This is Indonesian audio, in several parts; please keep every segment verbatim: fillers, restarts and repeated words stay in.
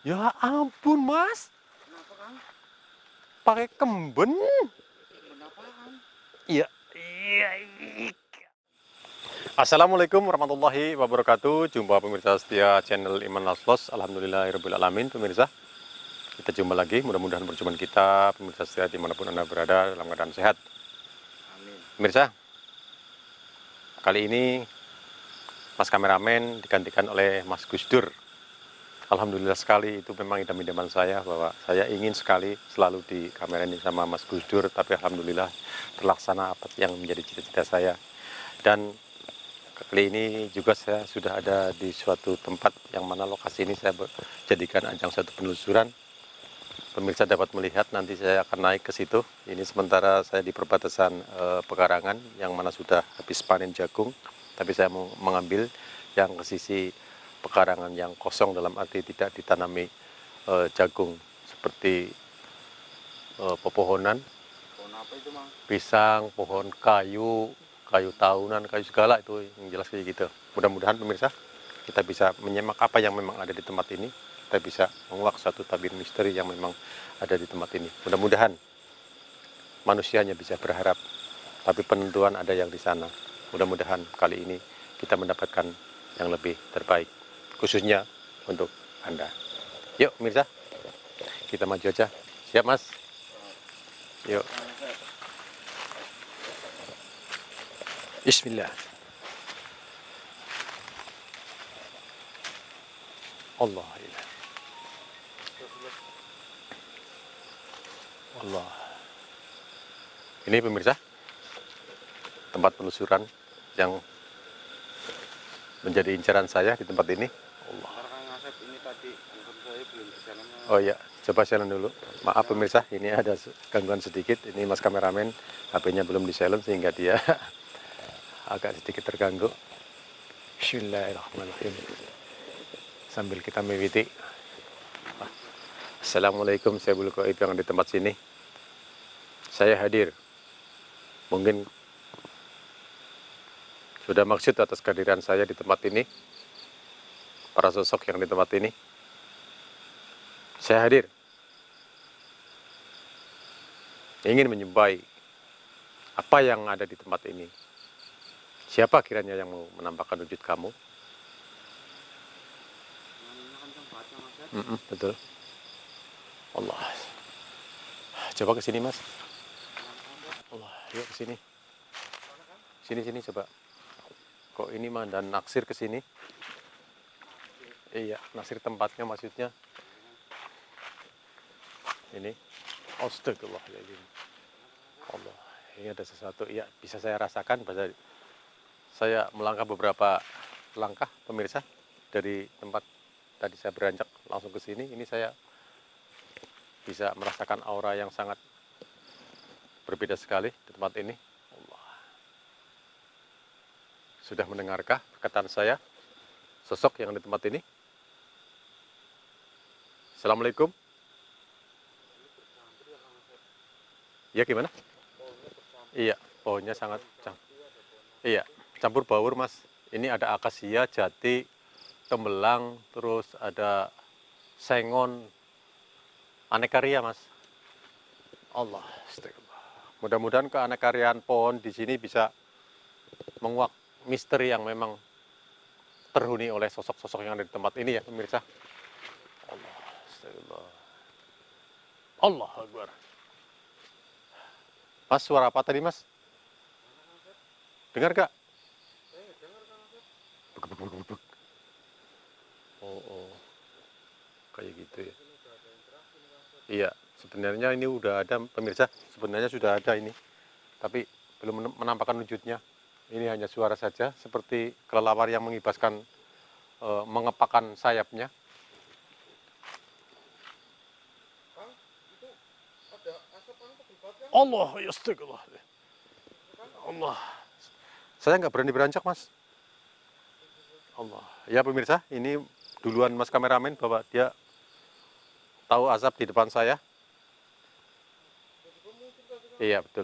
Ya ampun, Mas. Kenapa, Kang? Pakai kemben. Kenapaan? Iya. Iya. Assalamualaikum warahmatullahi wabarakatuh. Jumpa pemirsa setia channel Iman Laslos. Alhamdulillahirabbil alamin, pemirsa. Kita jumpa lagi. Mudah-mudahan perjumpaan kita pemirsa setia dimanapun Anda berada dalam keadaan sehat. Amin. Pemirsa, kali ini Mas kameramen digantikan oleh Mas Gusdur. Alhamdulillah sekali, itu memang idaman-idaman saya bahwa saya ingin sekali selalu di kamera ini sama Mas Gusdur, tapi alhamdulillah terlaksana apa yang menjadi cita-cita saya. Dan kali ini juga saya sudah ada di suatu tempat yang mana lokasi ini saya jadikan ajang suatu penelusuran. Pemirsa dapat melihat, nanti saya akan naik ke situ. Ini sementara saya di perbatasan e, pekarangan yang mana sudah habis panen jagung, tapi saya mau mengambil yang ke sisi pekarangan yang kosong, dalam arti tidak ditanami e, jagung seperti e, pepohonan, Pohon apa itu, Mang? pisang, pohon kayu, kayu tahunan, kayu segala itu yang jelas kayak gitu. Mudah-mudahan pemirsa kita bisa menyimak apa yang memang ada di tempat ini. Kita bisa menguak satu tabir misteri yang memang ada di tempat ini. Mudah-mudahan manusianya bisa berharap, tapi penentuan ada yang di sana. Mudah-mudahan kali ini kita mendapatkan yang lebih terbaik, khususnya untuk Anda. Yuk pemirsa, kita maju aja. Siap, Mas? Yuk. Bismillah. Allah ilah. Allah. Ini pemirsa, tempat penelusuran yang menjadi incaran saya di tempat ini. Allah. Bentar, Kang Asep, ini tadi handphone saya belum di sana, Mas. Oh iya, coba silent dulu. Maaf pemirsa, ini ada gangguan sedikit. Ini Mas kameramen, H P-nya belum di silent sehingga dia agak sedikit terganggu. Bismillahirrahmanirrahim. Sambil kita mewiti. Assalamualaikum, saya Bulu Goib yang di tempat sini. Saya hadir. Mungkin sudah maksud atas kehadiran saya di tempat ini. Para sosok yang di tempat ini. Saya hadir. Ingin menyembah apa yang ada di tempat ini. Siapa kiranya yang mau menampakkan wujud kamu? Anginnya kencang banget, Kang Asep. Mm -mm, betul. Allah. Coba ke sini, Mas. Allah, yuk ke sini. Sini sini coba. Kok ini mah dan naksir ke sini? Iya, naksir tempatnya maksudnya. Ini. Astagfirullahaladzim. Allah, ini ada sesuatu. Iya, bisa saya rasakan pada saya melangkah beberapa langkah pemirsa dari tempat tadi saya beranjak langsung ke sini. Ini saya bisa merasakan aura yang sangat berbeda sekali di tempat ini. Allah. Sudah mendengarkah perkataan saya? Sosok yang di tempat ini? Assalamualaikum. Ya gimana? Iya, pohonnya sangat campur. Iya, campur baur, Mas. Ini ada akasia, jati, tembelang, terus ada sengon, aneka ria, Mas. Allah, astagfirullah. Mudah-mudahan keanekaryaan pohon di sini bisa menguak misteri yang memang terhuni oleh sosok-sosok yang ada di tempat ini ya, pemirsa. Allah, astagfirullah. Allah Akbar. Mas, suara apa tadi, Mas? Dengar gak? Oh, oh, kayak gitu ya. Iya, sebenarnya ini udah ada pemirsa, sebenarnya sudah ada ini, tapi belum menampakkan wujudnya. Ini hanya suara saja, seperti kelelawar yang mengibaskan, e, mengepakkan sayapnya. Kang, itu ada asap, Kang, tebal banget, Kang. Allah, ya astagfirullah. Allah, saya nggak berani beranjak, Mas. Allah, ya pemirsa, ini duluan Mas kameramen bahwa dia tahu asap di depan saya. Iya, betul.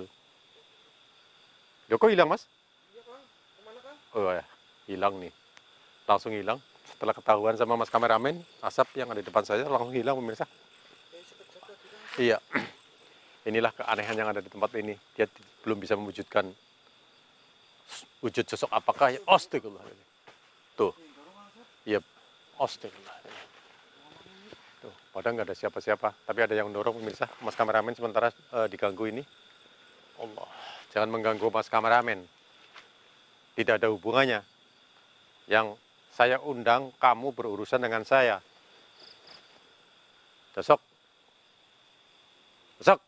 Loh, kok hilang, Mas? Iya, Kang. Kemana, Kang? Oh ya, hilang nih. Langsung hilang. Setelah ketahuan sama Mas kameramen, asap yang ada di depan saya langsung hilang pemirsa. Eh, sekejap tadi Kang Asep. Iya, inilah keanehan yang ada di tempat ini. Dia belum bisa mewujudkan wujud sosok apakah ya. Astagfirullah. Tuh, Eh, dorong Kang Asep. iya, astagfirullah. Tuh, padahal nggak ada siapa-siapa, tapi ada yang dorong pemirsa. Mas kameramen sementara eh, diganggu ini. Allah, jangan mengganggu Mas kameramen. Tidak ada hubungannya. Yang saya undang kamu berurusan dengan saya. Besok. Besok.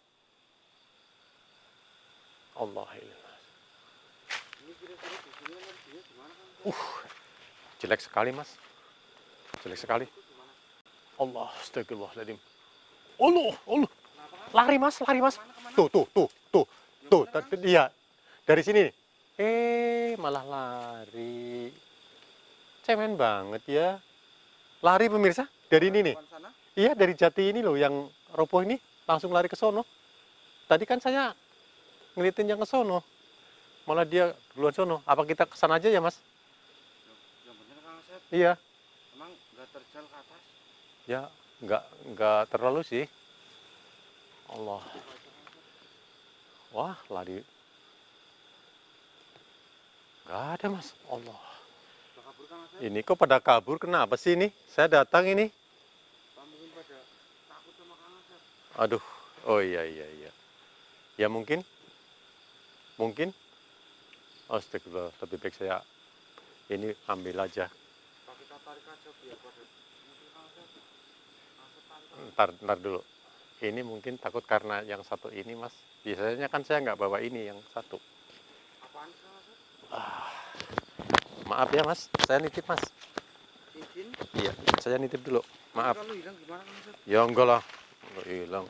Allah. Ini kira-kira di sini energinya gimana Kang Asep? Uh, jelek sekali mas. Jelek sekali. Itu gimana? Allah, astagfirullahaladzim. Allah, Allah. Kenapa Kang? Lari mas, lari mas. Kemana, kemana? Tuh, tuh, tuh, tuh, Ya, tuh. mana, Kang? Iya, dari sini. Eh, malah lari. Cemen banget ya. Lari pemirsa, dari ini nih. Depan sana? Iya, dari jati ini loh yang roboh ini. Langsung lari ke sono. Tadi kan saya ngeliatin yang ke sono. Malah dia duluan sono. Apa kita ke sana aja ya mas? Ya, yang bener Kang Asep. Iya. Emang nggak terjal ke atas? Ya, nggak nggak terlalu sih. Allah. Wah, lari. Nggak ada mas. Allah. Udah kabur Kang Asep? Ini kok pada kabur? Kenapa sih ini? Saya datang ini. Apa mungkin pada takut sama Kang Asep? Aduh. Oh iya iya iya. Ya mungkin. Mungkin. Astagfirullah. Lebih baik saya ini ambil aja. Pak kita tarik aja biar pada mungkin Kang Asep. Kang Asep tarik aja. Ntar, ntar dulu. Ini mungkin takut karena yang satu ini mas. Biasanya kan saya nggak bawa ini yang satu. Apaan sih Kang Asep? Maaf ya mas, saya nitip mas. Cincin? Iya, saya nitip dulu. Maaf. Kalau hilang gimana Kang Asep? Ya enggak lah, enggak hilang.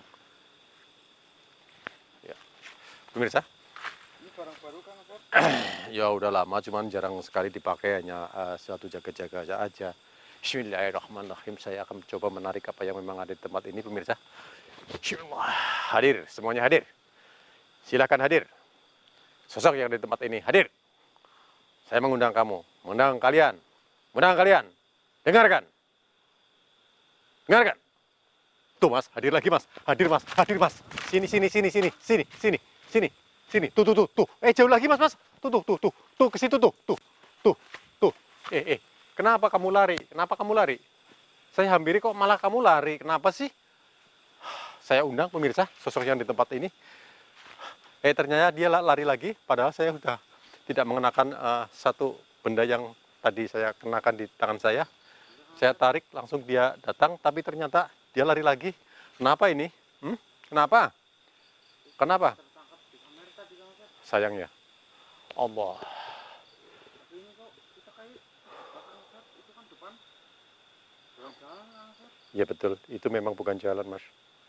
Ya, pemirsa, Ini barang baru Kang Asep? ya udah lama, cuman jarang sekali dipakai, hanya uh, suatu jaga-jaga aja. Bismillahirrahmanirrahim. Saya akan coba menarik apa yang memang ada di tempat ini, pemirsa. Bismillah. Hadir, semuanya hadir. Silakan hadir. Sosok yang ada di tempat ini hadir. Saya mengundang kamu, mengundang kalian, mengundang kalian. Dengarkan. Dengarkan. Tuh mas, hadir lagi mas, hadir mas, hadir mas. Sini, sini, sini, sini, sini, sini, sini, sini. Tuh, tuh, tuh, tuh. Eh jauh lagi mas, mas. Tuh, tuh, tuh, tuh, tuh ke situ tuh, tuh, tuh, tuh. Eh, eh, kenapa kamu lari? Kenapa kamu lari? Saya hampiri kok malah kamu lari. Kenapa sih? Saya undang pemirsa, sosok yang di tempat ini. Eh ternyata dia lari lagi, padahal saya sudah tidak mengenakan uh, satu benda yang tadi saya kenakan di tangan saya. Saya tarik, langsung dia datang, tapi ternyata dia lari lagi. Kenapa ini? Hmm? Kenapa? Kenapa? Tertangkap di kamera tadi Kang Asep. Sayang ya. Allah. Tapi ini kok kita kayak Kang Asep itu kan depan. Bukan jalan Kang Asep. Ya betul, itu memang bukan jalan mas.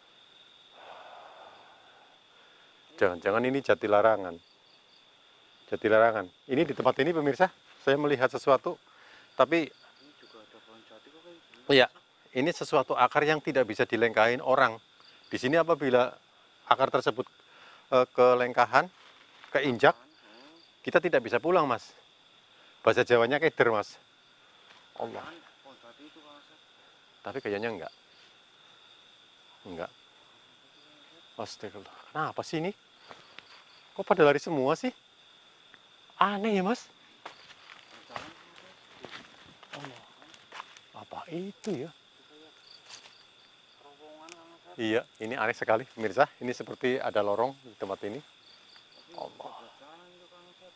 Jangan-jangan ini jati larangan. Jati larangan. Ini di tempat ini pemirsa, saya melihat sesuatu, tapi Ini juga ada pohon jati kok kayak gini. iya, ini sesuatu akar yang tidak bisa dilengkahin orang. Di sini apabila akar tersebut eh, kelengkahan, keinjak, Oh, kita tidak bisa pulang mas. Bahasa Jawanya keder mas. Allah. kan pohon jati itu Kang Asep. Tapi kayaknya enggak. Enggak. Astagfirullah. Kenapa sih ini? Kok pada lari semua sih? Aneh ya mas. Jalan Kang Asep. Allah. Apa itu ya? Itu kayak terowongan Kang Asep. Iya, ini aneh sekali pemirsa. Ini seperti ada lorong di tempat ini. Tapi Allah. bisa buat jalan itu Kang Asep.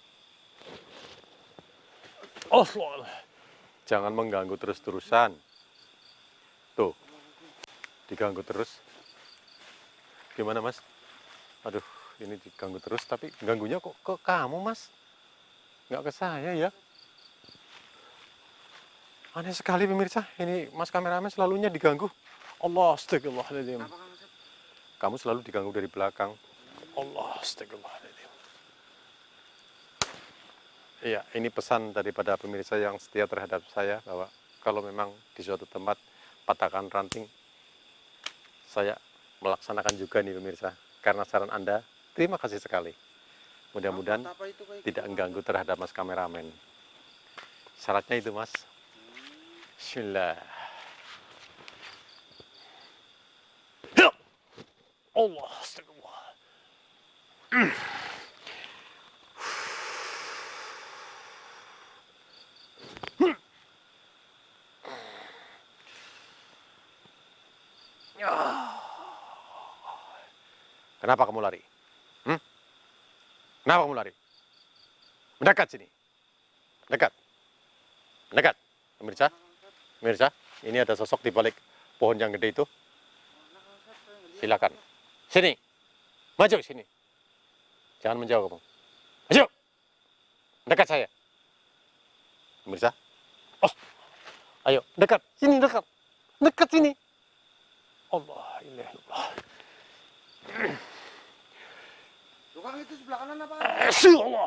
Allah. Jangan mengganggu terus-terusan. Tuh, diganggu terus. Gimana mas? Aduh, ini diganggu terus, tapi ganggunya kok ke kamu mas? Nggak ke saya ya? Aneh sekali pemirsa, ini mas kameramen selalunya diganggu. Allah, astagfirullahaladzim. Kenapa Kang Asep? Kamu selalu diganggu dari belakang. Allah, astagfirullahaladzim. Iya, ini pesan daripada pemirsa yang setia terhadap saya, bahwa kalau memang di suatu tempat patahkan ranting, saya melaksanakan juga nih pemirsa. Karena saran Anda, terima kasih sekali. Mudah-mudahan Apa itu kayak tidak gitu, Kang mengganggu terhadap mas kameramen. Syaratnya itu mas. Asep? Hmm. Bismillah. Ya Allah, astagfirullah. Kenapa kamu lari? Hmm? Kenapa kamu lari? Mendekat sini. Mendekat. Mendekat. Pemirsa, pemirsa, ini ada sosok di balik pohon yang gede itu. Silakan. Sini. Maju sini. Jangan menjauh kamu. Maju. Dekat saya. Pemirsa. Oh. Ayo, dekat. Sini dekat. Dekat sini. Allah, ilah Allah. Tukang itu sebelah kanan apa? Eh, Allah.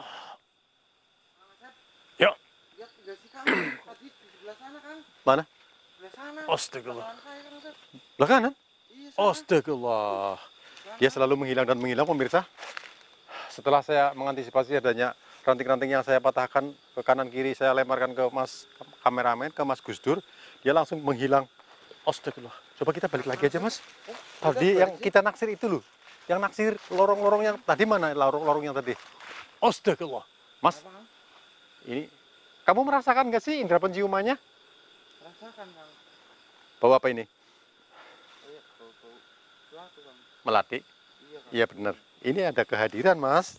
Ya. Lihat udah sih Kang. Tadi di sebelah sana Kang. Mana? Sebelah sana. Astagfirullah. Belakang saya, Kang, Sep. Lah kanan? Iya, sana. Astagfirullah. Dia selalu menghilang dan menghilang, pemirsa. Setelah saya mengantisipasi adanya ranting-ranting yang saya patahkan ke kanan kiri, saya lemparkan ke Mas kameramen, ke Mas Gusdur, dia langsung menghilang. Astagfirullah. Coba kita balik lagi aja, Mas. Tadi yang kita naksir itu loh. Yang naksir lorong-lorong yang tadi mana? Lorong-lorong yang tadi. Astagfirullah. Mas, Apa, Kang? ini kamu merasakan nggak sih indera penciumannya? Rasakan Kang. Bau apa ini? Iya, bau-bau sesuatu Kang. Melati? Iya Kang. Iya benar. Ini ada kehadiran, Mas.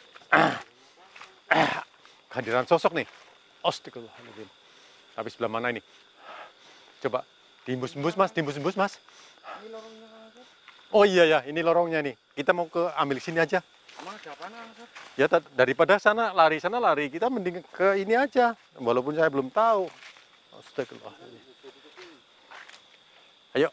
Kehadiran sosok nih. Astagfirullahaladzim. Habis sebelah mana ini? Coba diembus-embus, Mas. Diembus-embus, Mas. Ini lorongnya Kang, Sep. Oh iya ya, ini lorongnya nih. Kita mau ke ambil sini aja. Emang ada apaan Kang, Sep? Ya ta- daripada sana lari sana lari, kita mending ke ini aja. Walaupun saya belum tahu. Astagfirullahaladzim. Ayo.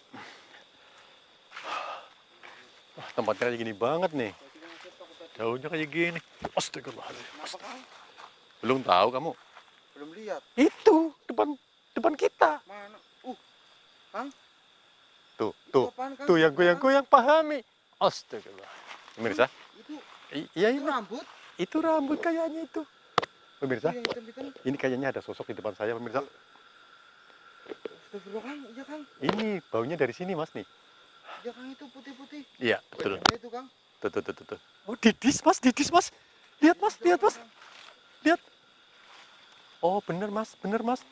Wah, tempatnya kayak gini banget nih. Daunnya kayak gini. Astagfirullahaladzim. Kenapa Kang? Belum tahu kamu. Belum lihat. Itu depan depan kita. Mana? Uh, Kang. Tuh, Itu tuh. apaan, Kang? Tuh yang Kang? goyang-goyang pahami. Astagfirullah. Pemirsa, Itu, i- iya itu ini. rambut. Itu rambut kayaknya itu. Pemirsa, Itu yang hitam-hitam. ini kayaknya ada sosok di depan saya, pemirsa. Astagfirullah Kang. Iya Kang. Ini baunya dari sini, Mas nih. Iya Kang, itu putih-putih. Iya, betul. Iya itu Kang. Tuh, tuh, tuh, tuh, tuh. Oh, didis, Mas, didis, Mas. Lihat, Mas, lihat, Mas. Lihat. Oh, bener, Mas, bener, Mas.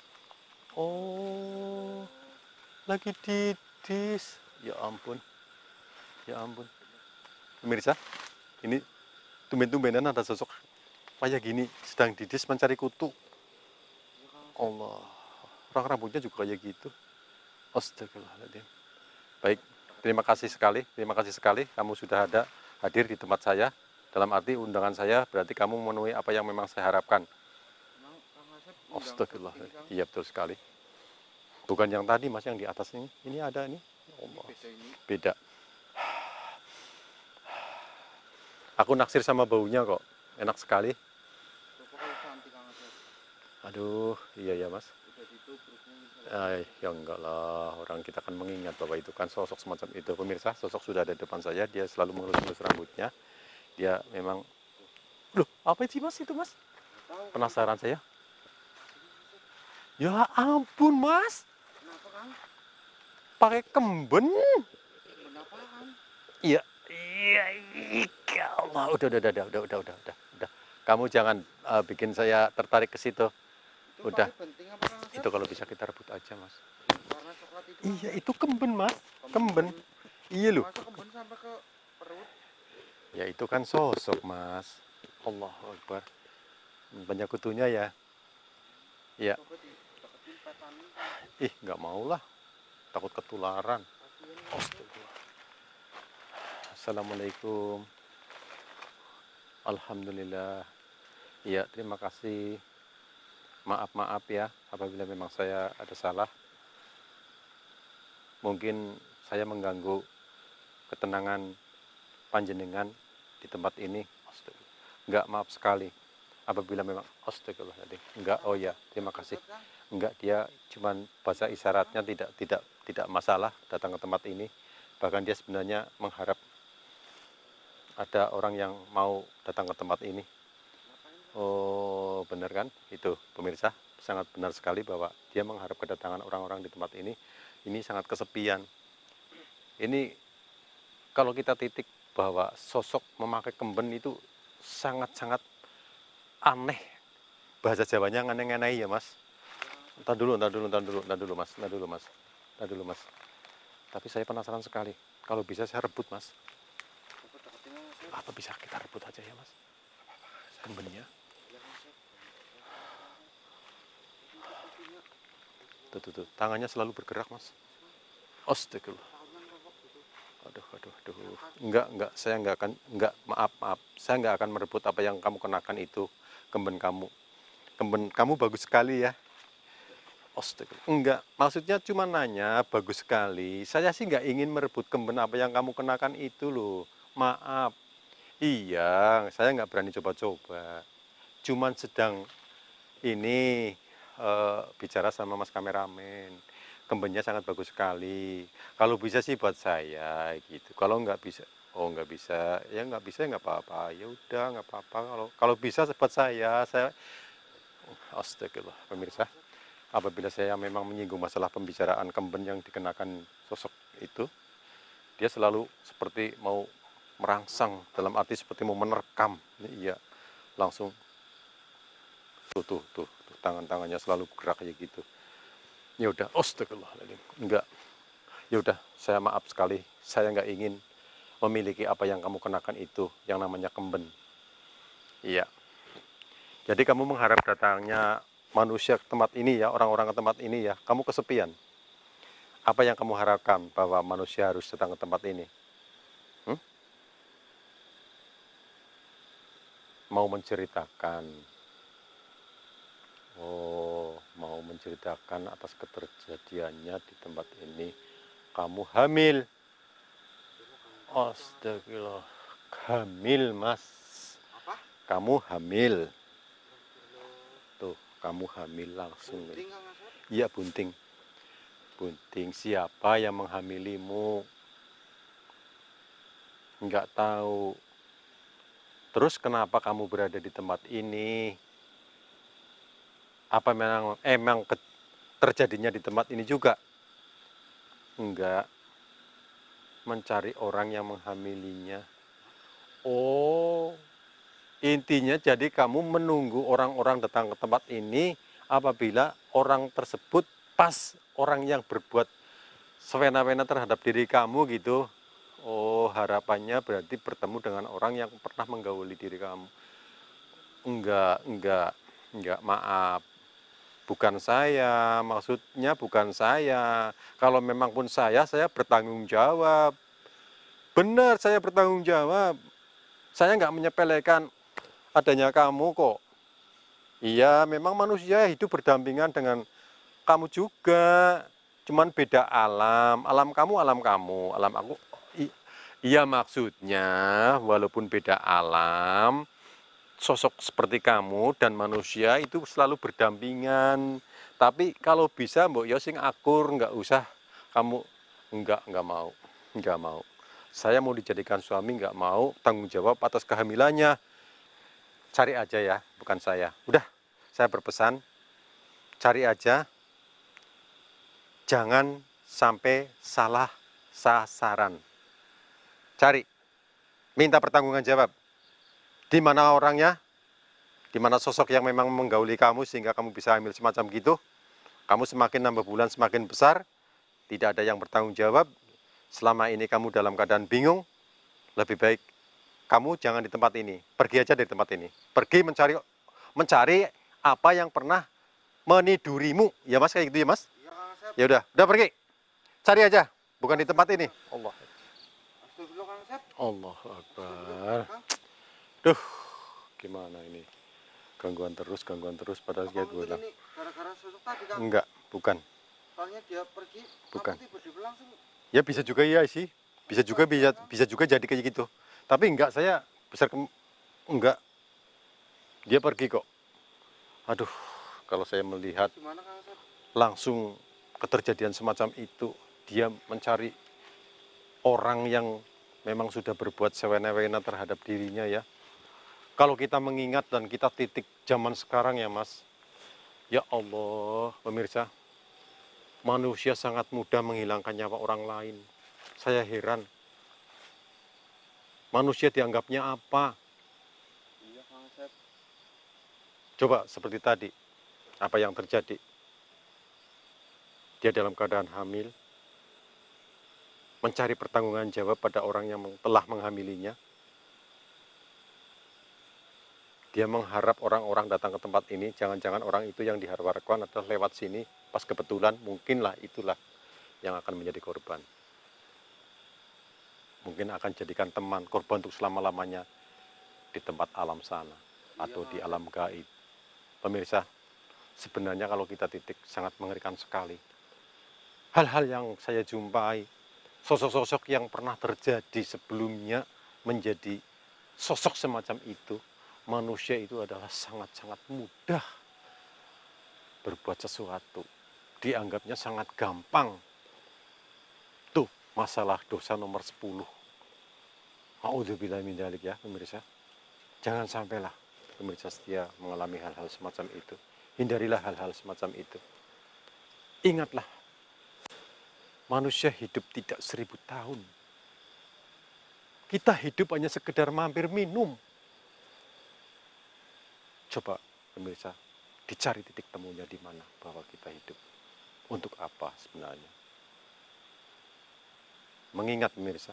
Oh, lagi didis. Ya ampun. Ya ampun. Pemirsa, ini tumben-tumbenan ada sosok kayak gini sedang didis mencari kutu. Allah. Orang rambutnya juga kayak gitu. Astagfirullahaladzim. Baik, terima kasih sekali. Terima kasih sekali kamu sudah ada hadir di tempat saya. Dalam arti undangan saya berarti kamu memenuhi apa yang memang saya harapkan. Emang Kang Asep undang Astagfirullah. seperti ini, Kang? Iya betul sekali. Bukan yang tadi Mas yang di atas ini. Ini ada nih. Ya Allah. Beda ini. Beda. Aku naksir sama baunya kok. Enak sekali. Coba kalau cantik Kang Asep. Aduh, iya ya Mas. Udah gitu perutnya bisa. Eh, ya enggak lah. Orang kita kan mengingat bahwa itu kan sosok semacam itu. Pemirsa, sosok sudah ada di depan saya. Dia selalu mengelus-elus rambutnya. Dia memang... Loh, apa sih Mas itu Mas? Tahu. Penasaran saya. Ya ampun Mas. Kenapa Kang? Pakai kemben. Kenapa Kang? Iya. Iya, ya Allah. Udah, udah, udah, udah, udah, udah, udah, udah, udah. Kamu jangan uh, bikin saya tertarik ke situ. Itu Udah. pakai penting apa Kang Asep? Itu kalau bisa kita rebut aja, Mas. Warna coklat itu. Iya, itu kemben, Mas. Kemben. Iya loh. Masa kemben sampai ke perut? Ya itu kan sosok, Mas. Allahu Akbar. Banyak kutunya ya. Iya. Coba dideketin petanin Kang. Ih, nggak mau lah. Takut ketularan. Kasihan Kang Asep. Astagfirullah. Assalamualaikum. Alhamdulillah. Iya, terima kasih. Maaf-maaf ya apabila memang saya ada salah. Mungkin saya mengganggu ketenangan panjenengan di tempat ini. Astagfirullah. Enggak, maaf sekali. Apabila memang astagfirullahaladzim. Enggak, oh ya, terima kasih. Enggak, dia cuman bahasa isyaratnya tidak tidak tidak masalah datang ke tempat ini. Bahkan dia sebenarnya mengharap ada orang yang mau datang ke tempat ini. Oh, bener kan? Itu pemirsa, sangat benar sekali bahwa dia mengharap kedatangan orang-orang di tempat ini, ini sangat kesepian. Ini kalau kita titik bahwa sosok memakai kemben itu sangat-sangat aneh. Bahasa Jawanya ngeneh-ngeneh ya mas. Entar dulu, entar dulu, entar dulu, entar dulu mas, entar dulu mas, entar dulu mas. Tapi saya penasaran sekali. Kalau bisa saya rebut mas. Apa bisa kita rebut aja ya mas? Kembennya. Tuh, tuh, tuh. Tangannya selalu bergerak mas. Astagfirullah. Aduh, aduh, aduh. Enggak, enggak. Saya enggak akan, enggak. Maaf, maaf. Saya enggak akan merebut apa yang kamu kenakan itu. Kemben kamu. Kemben kamu bagus sekali ya. Astagfirullah. Enggak. Maksudnya cuma nanya, bagus sekali. Saya sih enggak ingin merebut kemben apa yang kamu kenakan itu loh. Maaf. Iya, saya nggak berani coba-coba. Cuman sedang ini uh, bicara sama mas kameramen. Kembennya sangat bagus sekali. Kalau bisa sih buat saya gitu. Kalau nggak bisa, oh nggak bisa, ya nggak bisa nggak apa-apa. Ya udah nggak apa-apa. Kalau kalau bisa buat saya, saya. Astagfirullah, pemirsa. Apabila saya memang menyinggung masalah pembicaraan kemben yang dikenakan sosok itu, dia selalu seperti mau merangsang, dalam arti seperti mau menerkam. Iya, langsung tuh tuh tuh, tuh tangan-tangannya selalu gerak kayak gitu. Ya udah, astagfirullahaladzim. Enggak. Ya udah, saya maaf sekali. Saya nggak ingin memiliki apa yang kamu kenakan itu, yang namanya kemben. Iya. Jadi kamu mengharap datangnya manusia ke tempat ini ya, orang-orang ke tempat ini ya, kamu kesepian. Apa yang kamu harapkan bahwa manusia harus datang ke tempat ini? Hmm? Mau menceritakan, oh mau menceritakan atas keterjadiannya di tempat ini, kamu hamil. Astagfirullah, hamil mas. Apa? Kamu hamil. Tuh, kamu hamil langsung. Bunting, Kang Asep? Iya bunting. Bunting, siapa yang menghamilimu? Enggak tahu. Terus kenapa kamu berada di tempat ini? Apa memang emang ke, terjadinya di tempat ini juga? Enggak. Mencari orang yang menghamilinya. Oh, intinya jadi kamu menunggu orang-orang datang ke tempat ini apabila orang tersebut pas orang yang berbuat sewena-wena terhadap diri kamu gitu. Oh, harapannya berarti bertemu dengan orang yang pernah menggauli diri kamu. Enggak, enggak, enggak, maaf. Bukan saya, maksudnya bukan saya. Kalau memang pun saya, saya bertanggung jawab. Benar, saya bertanggung jawab. Saya enggak menyepelekan adanya kamu kok. Iya, memang manusia hidup berdampingan dengan kamu juga. Cuman beda alam. Alam kamu, alam kamu. Alam aku, iya maksudnya walaupun beda alam, sosok seperti kamu dan manusia itu selalu berdampingan. Tapi kalau bisa mbok yo sing akur, nggak usah kamu, enggak, enggak mau, enggak mau. Saya mau dijadikan suami, nggak mau tanggung jawab atas kehamilannya. Cari aja ya, bukan saya. Udah, saya berpesan, cari aja. Jangan sampai salah sasaran. Cari, minta pertanggungan jawab. Di mana orangnya? Di mana sosok yang memang menggauli kamu sehingga kamu bisa hamil semacam gitu? Kamu semakin nambah bulan semakin besar, tidak ada yang bertanggung jawab. Selama ini kamu dalam keadaan bingung, lebih baik kamu jangan di tempat ini. Pergi aja dari tempat ini. Pergi mencari mencari apa yang pernah menidurimu. Ya mas, kayak gitu ya mas? Iya, Kang Asep. Ya udah, udah pergi. Cari aja, bukan di tempat ini. Allah. Astagfirullah, Kang Asep. Allah Akbar. Kang. Duh, gimana ini? Gangguan terus, gangguan terus, padahal Apa dia gue mungkin ini gara-gara sosok tadi, Kang? enggak, bukan. Soalnya dia pergi, Bukan. kamu tiba-tiba langsung. Ya bisa juga ya sih, bisa juga bisa bisa juga jadi kayak gitu. Tapi enggak, saya besar ke enggak. Dia pergi kok. Aduh, kalau saya melihat Gimana, Kang Asep? langsung keterjadian semacam itu, dia mencari orang yang memang sudah berbuat sewena-wena terhadap dirinya ya. Kalau kita mengingat dan kita titik zaman sekarang ya mas, Ya Allah, pemirsa, manusia sangat mudah menghilangkan nyawa orang lain. Saya heran, manusia dianggapnya apa? Iya Kang Asep. Coba seperti tadi, apa yang terjadi? Dia dalam keadaan hamil, mencari pertanggungan jawab pada orang yang telah menghamilinya. Dia mengharap orang-orang datang ke tempat ini, jangan-jangan orang itu yang diharapkan adalah lewat sini, pas kebetulan, mungkinlah itulah yang akan menjadi korban. Mungkin akan jadikan teman, korban untuk selama-lamanya di tempat alam sana, atau di alam gaib. Pemirsa, sebenarnya kalau kita titik sangat mengerikan sekali. Hal-hal yang saya jumpai, sosok-sosok yang pernah terjadi sebelumnya menjadi sosok semacam itu, manusia itu adalah sangat-sangat mudah berbuat sesuatu. Dianggapnya sangat gampang. Tuh, masalah dosa nomor sepuluh. A'udzubillahi min dzalik ya, pemirsa. Jangan sampailah pemirsa setia mengalami hal-hal semacam itu. Hindarilah hal-hal semacam itu. Ingatlah, manusia hidup tidak seribu tahun. Kita hidup hanya sekedar mampir minum. Coba pemirsa, dicari titik temunya di mana bahwa kita hidup. Untuk apa sebenarnya? Mengingat pemirsa,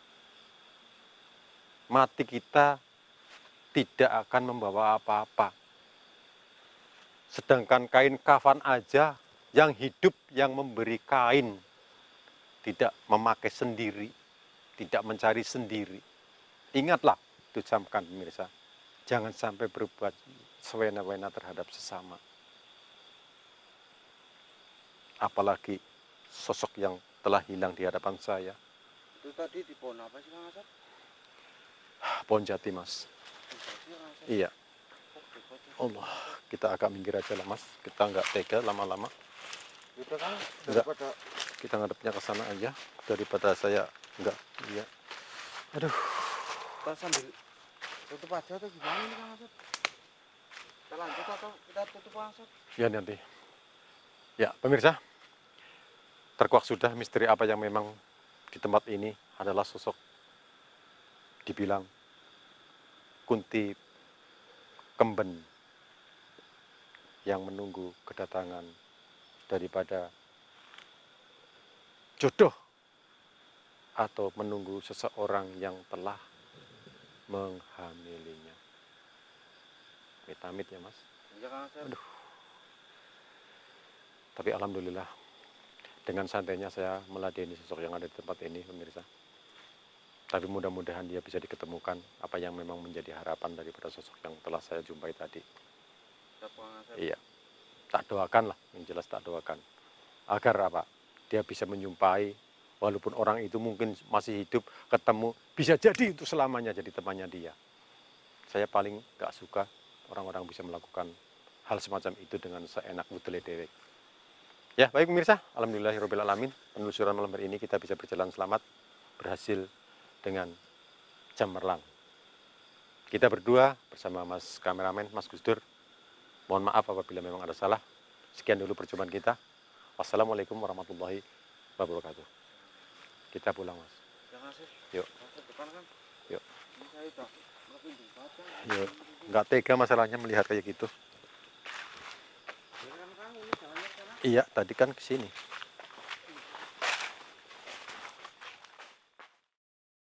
mati kita tidak akan membawa apa-apa. Sedangkan kain kafan aja, yang hidup yang memberi kain, tidak memakai sendiri, tidak mencari sendiri. Ingatlah, itu camkan pemirsa, jangan sampai berbuat sewena-wena terhadap sesama. Apalagi sosok yang telah hilang di hadapan saya. Itu tadi di pohon apa sih Kang Asep? Pohon jati, Mas. Iya. Allah, kita agak minggir aja lah, Mas. Kita nggak tega lama-lama. Udah kan, Enggak. daripada Kita ngadepnya ke sana aja daripada saya nggak. Iya. Aduh. kita sambil tutup aja atau gimana nih Kang Asep? Kita lanjut atau kita tutup Kang Asep? Ya nanti. Ya, pemirsa. Terkuak sudah misteri apa yang memang di tempat ini adalah sosok dibilang Kunti Kemben yang menunggu kedatangan daripada jodoh atau menunggu seseorang yang telah menghamilinya. Amit-amit ya, Mas. Iya Kang Asep. Aduh. Tapi alhamdulillah dengan santainya saya meladeni sosok yang ada di tempat ini, pemirsa. Tapi mudah-mudahan dia bisa diketemukan apa yang memang menjadi harapan daripada sosok yang telah saya jumpai tadi. Siap, Kang Asep. Iya. Tak doakan lah, yang jelas tak doakan. Agar apa? Dia bisa menjumpai, walaupun orang itu mungkin masih hidup, ketemu, bisa jadi itu selamanya jadi temannya dia. Saya paling gak suka orang-orang bisa melakukan hal semacam itu dengan seenak budele dewek. Ya, baik pemirsa, alhamdulillahirabbil alamin. Penelusuran malam hari ini kita bisa berjalan selamat, berhasil dengan cemerlang. Kita berdua bersama Mas kameramen, Mas Gusdur. Mohon maaf apabila memang ada salah. Sekian dulu perjumpaan kita. Wassalamualaikum warahmatullahi wabarakatuh. Kita pulang, Mas. Kang Asep. Yuk. Kang Asep depan kan? Yuk. Ini saya udah merinding banget Kang. Yuk. Nggak tega masalahnya melihat kayak gitu. Beneran Kang, ini jalannya ke sana. Iya, tadi kan ke sini.